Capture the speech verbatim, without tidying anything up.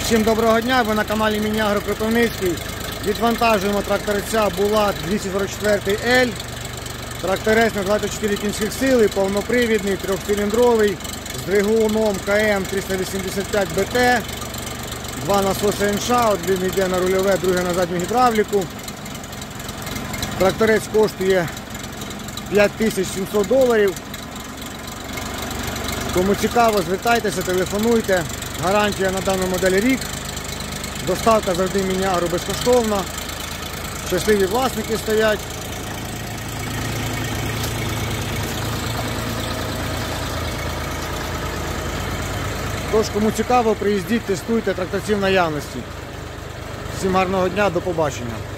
Всім доброго дня, ви на каналі Міні-Агро Кропивницький. Відвантажуємо тракторця Булат двісті сорок чотири ель. Тракторець на двадцять чотири кінських сили, повнопривідний, трьохциліндровий, з двигуном ка ем триста вісімдесят п'ять бе те. Два насоси ен ша, один йде на рульове, другий на задню гідравліку. Тракторець коштує п'ять тисяч сімсот доларів. Кому цікаво, звертайтеся, телефонуйте. Гарантія на дану модель рік. Доставка завжди Міні-Агро безкоштовна. Щасливі власники стоять. Тож, кому цікаво, приїздіть, тестуйте, тракторці в наявності. Всім гарного дня, до побачення.